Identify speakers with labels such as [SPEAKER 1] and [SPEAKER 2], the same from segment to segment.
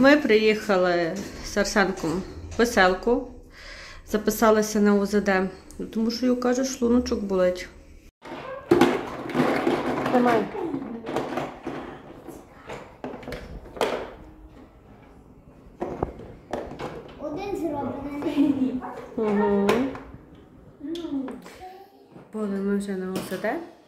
[SPEAKER 1] Ми приїхали з Арсенком в веселку, записалися на УЗД, тому що, як каже, шлуночок болить. Тримай.
[SPEAKER 2] Один зроблений.
[SPEAKER 1] Угу. Були ми вже на УЗД.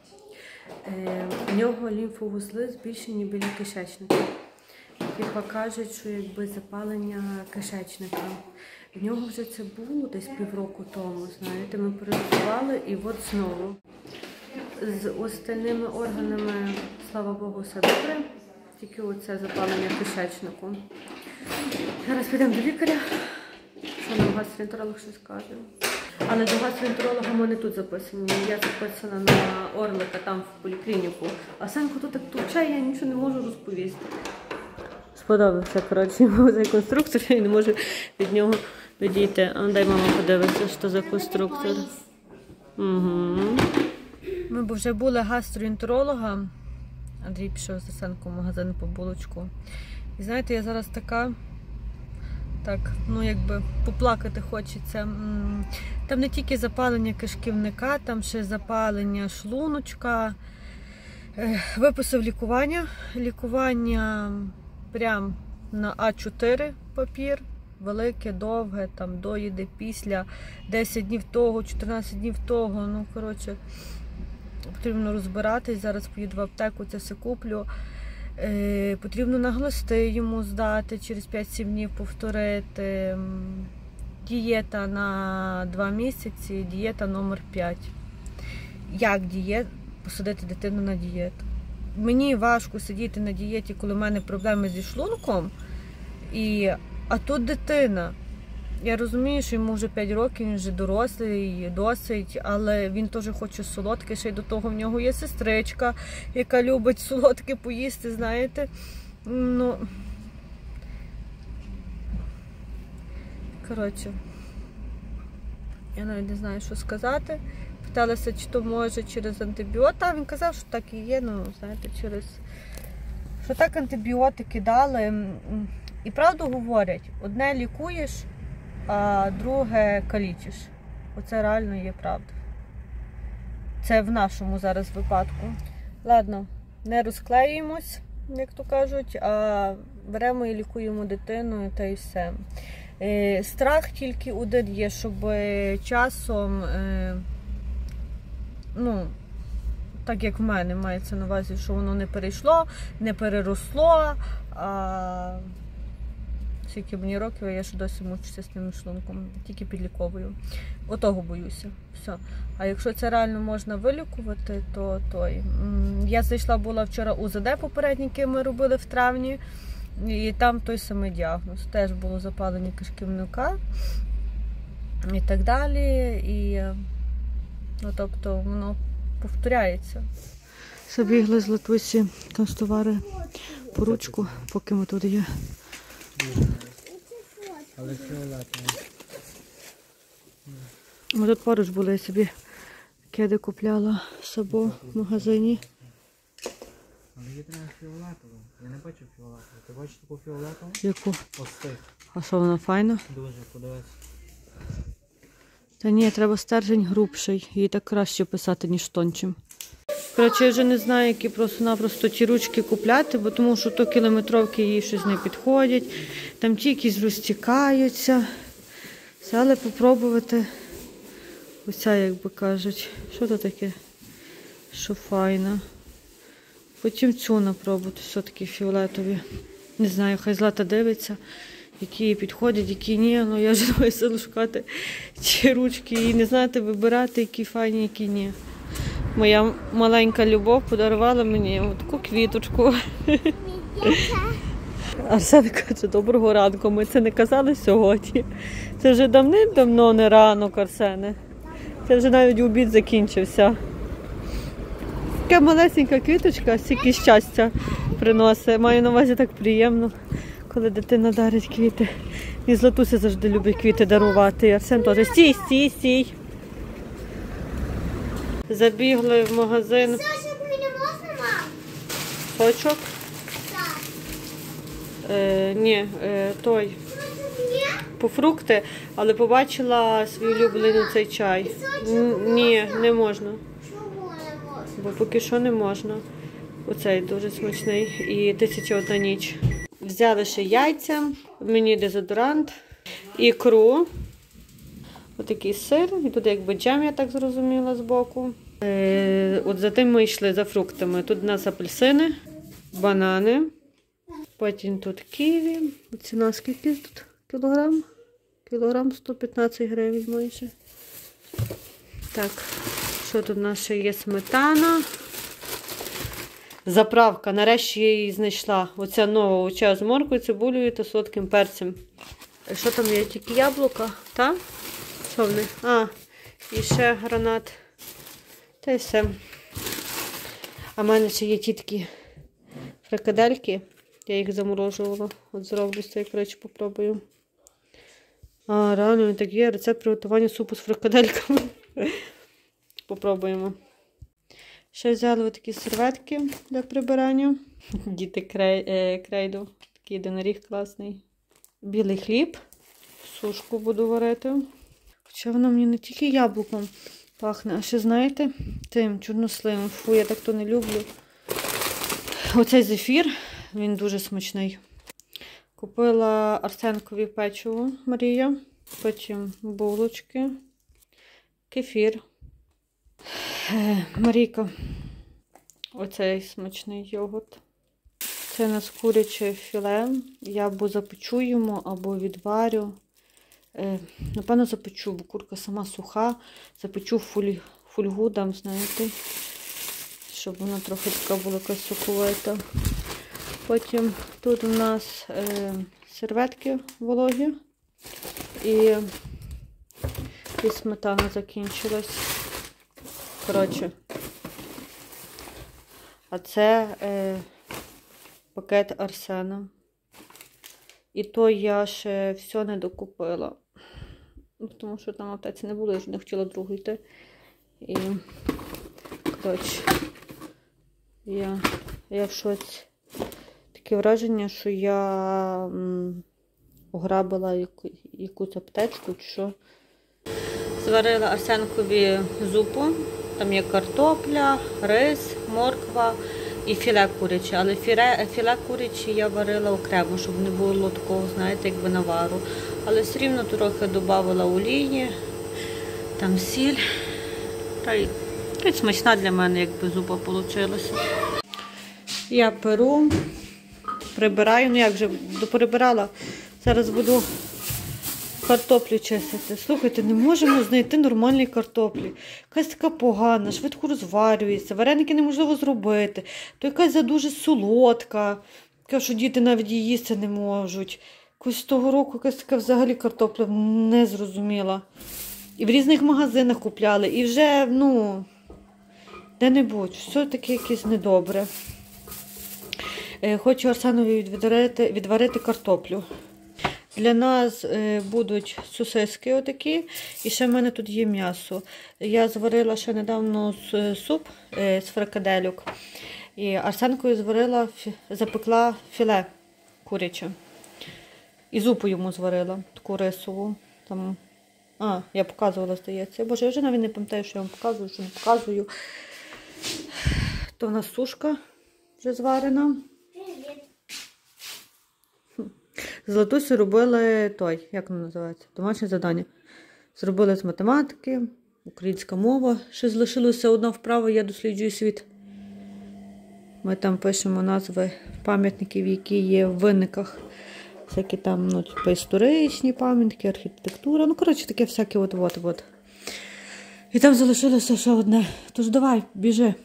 [SPEAKER 1] В нього лімфовузли збільшені біля кишечника. Які покажуть, що якби запалення кишечника. В нього вже це було десь півроку тому, знаєте, ми перерахували і от знову. З остальними органами, слава Богу, все добре, тільки оце запалення кишечнику. Зараз підемо до лікаря, що нам гастроентеролог щось каже. Але до гастроентеролога ми не тут записані, я записана на Орлика, там в поліклініку. А Санко тут так товчає, я нічого не можу розповісти. Сподобався, коротше, цей конструктор, я не можу від нього відійти. А дай мама подивиться, що за конструктор. Угу. Ми вже були гастроентеролога. Андрій пішов з Санком в магазин по булочку. І знаєте, я зараз така, так, ну якби поплакати хочеться. Там не тільки запалення кишківника, там ще запалення шлуночка. Виписав лікування. Лікування прям на А4 папір. Велике, довге, там доїде після 10 днів того, 14 днів того. Ну, коротше, потрібно розбиратись. Зараз поїду в аптеку, це все куплю. Потрібно на глисти йому здати, через 5-7 днів повторити. Дієта на 2 місяці, дієта номер 5. Як посадити дитину на дієту? Мені важко сидіти на дієті, коли в мене проблеми зі шлунком. А тут дитина. Я розумію, що йому вже 5 років, він вже дорослий, досить, але він теж хоче солодке, ще й до того в нього є сестричка, яка любить солодке поїсти, знаєте. Ну, коротше, я навіть не знаю, що сказати. Питалася, чи то може через антибіотики. Він казав, що так і є, ну, знаєте, що так антибіотики дали. І правду говорять, одне лікуєш, а друге калічиш. Оце реально є правда. Це в нашому зараз випадку. Ладно, не розклеюємось, як то кажуть, а беремо і лікуємо дитину, та й все. Страх тільки один є, щоб часом, ну, так як в мене мається на увазі, що воно не перейшло, не переросло, а скільки мені років, я ще досі мучуся з тим шлунком, тільки підліковую. Отого боюся. Все. А якщо це реально можна вилікувати, то той. Я зайшла, була вчора УЗД попередній, який ми робили в травні, і там той самий діагноз. Теж було запалення кишківника і так далі. І, ну, тобто, воно повторяється. Забігли з Латусі канцтовари по ручку, поки ми тут є.
[SPEAKER 3] Але фіолетово.
[SPEAKER 1] Ми тут поруч були, я собі кеди купляла сабо в магазині.
[SPEAKER 3] Але є треба фіолетово. Я не бачу фіолетово. Ти бачиш таку фіолетову?
[SPEAKER 1] Яку?
[SPEAKER 3] Ось цих.
[SPEAKER 1] А що, вона файна?
[SPEAKER 3] Дуже, подивись.
[SPEAKER 1] Та ні, треба стержень грубший. Її так краще писати, ніж тончим. Коротше, я вже не знаю, які просто-напросто ті ручки купляти, бо тому що то кілометровки їй щось не підходять. Там ті якісь розтікаються. Все, але попробувати. Оця, як би кажуть. Що це таке? Що файна. Потім цю напробувати, все-таки фіолетові. Не знаю, хай Злата дивиться, які їй підходять, які ні. Ну, я вже маю силу шукати ті ручки і не знати, вибирати, які файні, які ні. Моя маленька Любов подарувала мені таку квіточку. Арсен каже, доброго ранку. Ми це не казали сьогодні. Це вже давним-давно не ранок, Арсене. Це вже навіть обід закінчився. Така малесенька квіточка, стільки щастя приносить. Маю на увазі, так приємно, коли дитина дарить квіти. І Златуся завжди любить квіти дарувати. І Арсен теж. Стій, стій, стій. Забігли в магазин.
[SPEAKER 2] Сашок, мені можна, мам?
[SPEAKER 1] Сочок.
[SPEAKER 2] Так.
[SPEAKER 1] по фрукти, але побачила свій улюблений цей чай. Ні, не можна.
[SPEAKER 2] Чому не можна?
[SPEAKER 1] Бо поки що не можна. Оцей дуже смачний. І 1001 ніч. Взяли ще яйця, мені дезодорант, ікру, отакий сир, і тут якби джем, я так зрозуміла, збоку. От за тим ми йшли за фруктами. Тут у нас апельсини, банани, потім тут ківі. Ціна скільки тут? Кілограм? Кілограм 115 гривень майже. Так, що тут у нас ще є? Сметана. Заправка, нарешті я її знайшла. Оця нова оча з морквою, цибулею та солодким перцем. Що там є? Тільки яблука, так? Що вони? І ще гранат. Та й все. А в мене ще є ті такі фрикадельки. Я їх заморожувала. От зроблю з цієї, коротше, попробую. Реально, так є. Рецепт приготування супу з фрикадельками. Попробуємо. Ще взяли такі серветки для прибирання. Діти крейду. Такий єдиноріг класний. Білий хліб. Сушку буду варити. Хоча воно мені не тільки яблуком пахне, а ще, знаєте, тим чорносливом. Фу, я так то не люблю. Оцей зефір, він дуже смачний. Купила Арсенкові печиво Марія. Потім булочки. Кефір. Марійка, оцей смачний йогурт. Це у нас куряче філе. Я або запечу йому, або відварю. Напевно, запечу, бо курка сама суха. Запечу фольгу, дам, знаєте, щоб вона трохи така була якась соковита. Потім тут у нас серветки вологі. І сметана закінчилась. Коротше, а це пакет Арсена. І то я ще все не докупила. Тому що там аптеці не було, я ж не хотіла другу йти. І, коротше, я в шоці. Таке враження, що я ограбила якусь аптечку чи що. Зварила Арсенкові зупу. Там є картопля, рис, морква і філе куряче. Але філе куряче я варила окремо, щоб не було такого, знаєте, якби навару. Але все рівно трохи додавала олії, там сіль. Та й смачна для мене, якби зупа вийшла. Я перу, прибираю, ну як же, доприбирала. Зараз буду картоплю чистити. Слухайте, не можемо знайти нормальної картоплі. Якась така погана, швидко розварюється, вареники неможливо зробити. То якась задуже солодка, така, що діти навіть її їсти не можуть. Якось того року якась така взагалі картопля не зрозуміла. І в різних магазинах купляли, і вже, де-небудь, все таке якесь недобре. Хочу Арсенові відварити картоплю. Для нас будуть сосиски отакі, і ще в мене тут є м'ясо. Я зварила ще недавно суп з фрикадельок. І Арсенкою запекла філе куряче. І зупу йому зварила, таку рисову. Там... я показувала, здається. Боже, я вже навіть не пам'ятаю, що я вам показую, що не показую. То в нас сушка вже зварена. З Латусі робили як воно називається, домашнє завдання. Зробили з математики, українська мова. Ще залишилося одна вправа, я досліджую світ. Ми там пишемо назви пам'ятників, які є в винниках. Всякі там, історичні пам'ятники, архітектура. Коротше, таке всяке от. І там залишилося ще одне. Тож давай, біжи.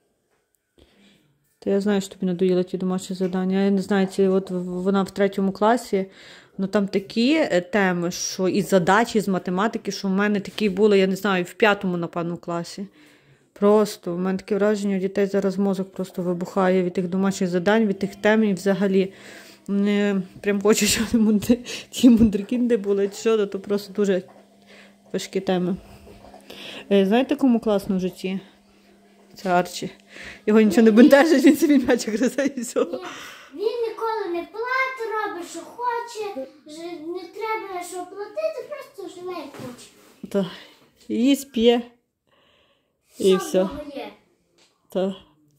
[SPEAKER 1] Та я знаю, що тобі надоїли ті домашні завдання. Я не знаю, вона в 3 класі, там такі теми, що і задачі з математики, що в мене такі були, я не знаю, в 5, напевно, класі. Просто, в мене таке враження, у дітей зараз мозок просто вибухає від тих домашніх завдань, від тих тем і взагалі. Вони прям хочуть, щоб ті мудрикінди були, то просто дуже важкі теми. Знаєте, кому класно в житті? Це Арчі. Його нічого не бентежить, він собі м'ячик гризе і все.
[SPEAKER 2] Він ніколи не плаче що хоче, не треба, щоб платити, просто живе як хоче.
[SPEAKER 1] Так. Їсть, п'є. І все.
[SPEAKER 2] Є.
[SPEAKER 1] Так.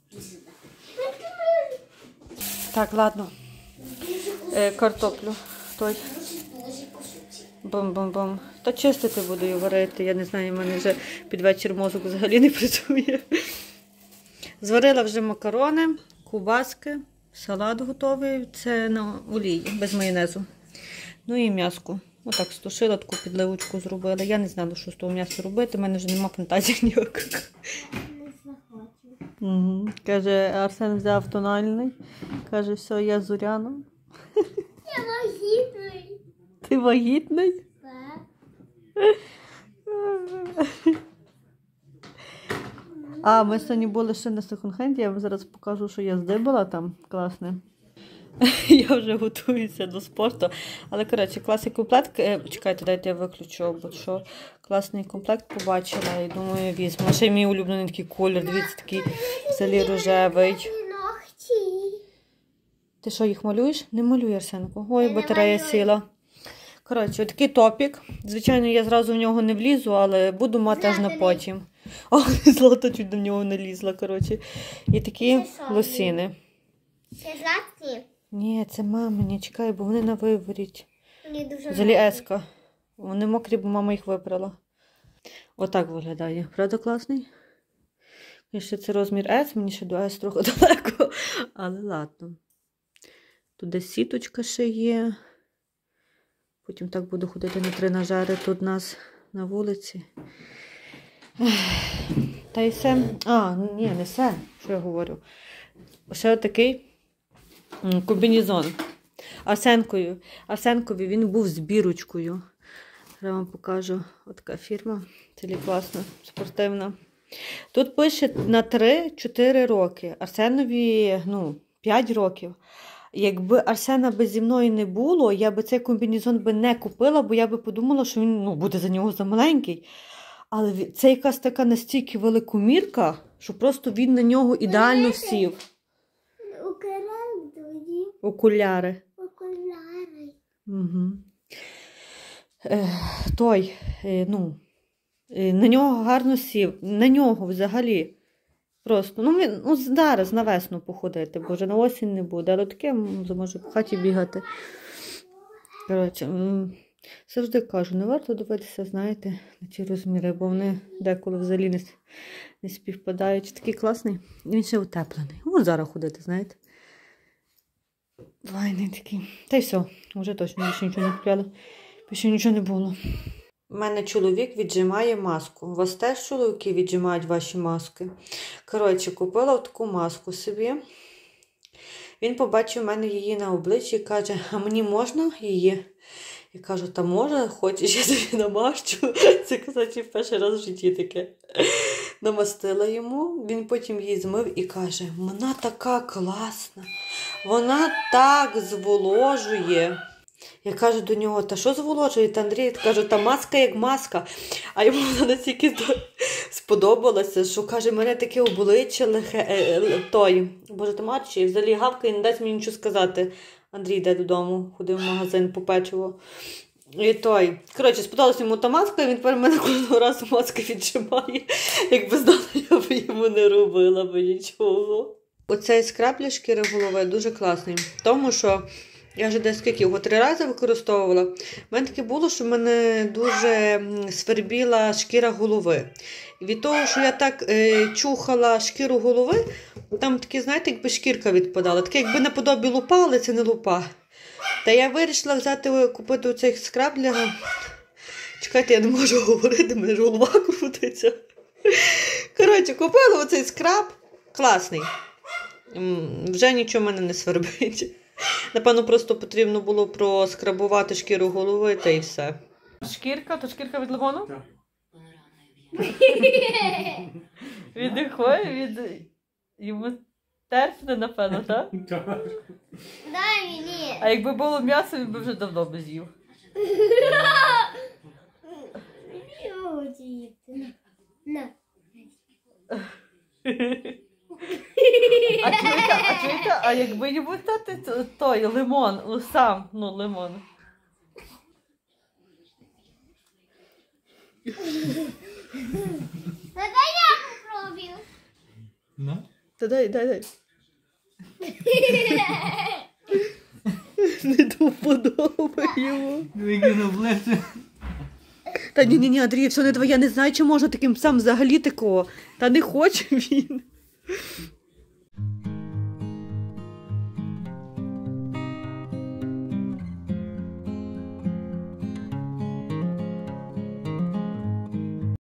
[SPEAKER 1] Так, ладно. Картоплю. Той. Бум-бум-бум. Та чистити буду і варити. Я не знаю, в мене вже під вечір мозок взагалі не працює. Зварила вже макарони, кубаски, салат готовий. Це на олії, без майонезу. Ну і м'яско. Отак стушила, таку підливочку зробила. Я не знала, що з того м'яса робити. У мене вже нема фантазії ніякої.
[SPEAKER 2] Не захочу.
[SPEAKER 1] Угу. Каже, Арсен взяв тональний. Каже, все, я Зоряна.
[SPEAKER 2] Я вагітний.
[SPEAKER 1] Ти вагітний?
[SPEAKER 2] Так.
[SPEAKER 1] А, ми сьогодні були ще на секонд-хенді. Я вам зараз покажу, що я здибала там. Класне. Я вже готуюся до спорту. Але, коротше, класний комплект. Чекайте, дайте я виключу, бо що класний комплект побачила і думаю, візьму. Ще й мій улюблений такий колір. Дивіться, такий взагалі рожевий.
[SPEAKER 2] Ногті.
[SPEAKER 1] Ти що, їх малюєш? Не малюй, Арсенко. Ой,
[SPEAKER 2] не
[SPEAKER 1] батарея
[SPEAKER 2] малюю.
[SPEAKER 1] сіла. Коротше, такий топік. Звичайно, я зразу в нього не влізу, але буду мати аж на
[SPEAKER 2] Злата,
[SPEAKER 1] потім. О, Злата чуть до нього не лізла, коротше. І такі
[SPEAKER 2] Це що?
[SPEAKER 1] лосіни.
[SPEAKER 2] Це златки?
[SPEAKER 1] Ні, це мамині, чекай, бо вони на виворіть.
[SPEAKER 2] Мені дуже
[SPEAKER 1] Взагалі еска. Вони мокрі, бо мама їх випрала. Отак виглядає. Правда класний? І ще це розмір S, мені ще до S трохи далеко. Але ладно. Тут десь сіточка ще є. Потім так буду ходити на тренажери тут нас на вулиці. Та й все. А, ні, не все, що я говорю. Ще отакий комбінезон. Арсенкові він був з бірочкою. Я вам покажу. Отака фірма. Це класна, спортивна. Тут пише на 3-4 роки. Арсенові, 5 років. Якби Арсена би зі мною не було, я би цей комбінезон би не купила, бо я би подумала, що він буде за нього замаленький. Але це якась така настільки великомірка, що просто він на нього ідеально сів. Окуляри.
[SPEAKER 2] Окуляри.
[SPEAKER 1] Угу. На нього гарно сів. На нього взагалі. Просто, зараз на весну походити, бо вже на осінь не буде. Але таке зможе по хаті бігати. Коротше, завжди кажу, не варто дивитися, знаєте, на ті розміри, бо вони деколи взагалі не співпадають. Такий класний. Він ще утеплений. Зараз ходити, знаєте. Файний такий. Та й все, вже точно більше нічого не купляла. Більше нічого не було. У мене чоловік віджимає маску. У вас теж чоловіки віджимають ваші маски? Коротше, купила таку маску собі. Він побачив в мене її на обличчі і каже, а мені можна її? Я кажу, та можна, хочеш, я тобі намащу. Це, кстати, перший раз в житті таке. Намастила йому, він потім її змив і каже, вона така класна, вона так зволожує. Я кажу до нього, та що зволожує? Та Андрій каже, та маска як маска. А йому вона настільки сподобалася, що каже, мене таке обличчя Боже, ти матчі, взагалі гавка і не дасть мені нічого сказати. Андрій йде додому, ходив в магазин по печиво. І коротше, сподобалася йому та маска, і він тепер мене кожного разу маски віджимає. Якби знала, я б йому не робила би нічого. Оцей скраб для шкіри голови дуже класний. Тому що я вже десь його 3 рази використовувала. У мене таке було, що в мене дуже свербіла шкіра голови. І від того, що я так чухала шкіру голови, там таке, знаєте, якби шкірка відпадала. Таке, якби наподобі лупа, але це не лупа. Та я вирішила купити оцей скраб для... Чекайте, я не можу говорити, мене ж голова крутиться. Коротше, купила оцей скраб. Класний. Вже нічого в мене не свербить. Напевно, просто потрібно було проскрабувати шкіру голови, та і все. Шкірка? То шкірка від лимону? Так. Від йому терпне, напевно, так?
[SPEAKER 2] Дай мені.
[SPEAKER 1] А якби було м'ясо, він би вже давно б з'їв.
[SPEAKER 2] На.
[SPEAKER 1] А Чуєте? А якби не будь дати той лимон, сам, лимон.
[SPEAKER 2] Та дай я попробую.
[SPEAKER 3] На?
[SPEAKER 1] Та дай. Не доподобає йому.
[SPEAKER 3] Викинув плече.
[SPEAKER 1] Та ні, Андрій, все не твоє, я не знаю, чи можна таким сам взагалі такого. Та не хоче він.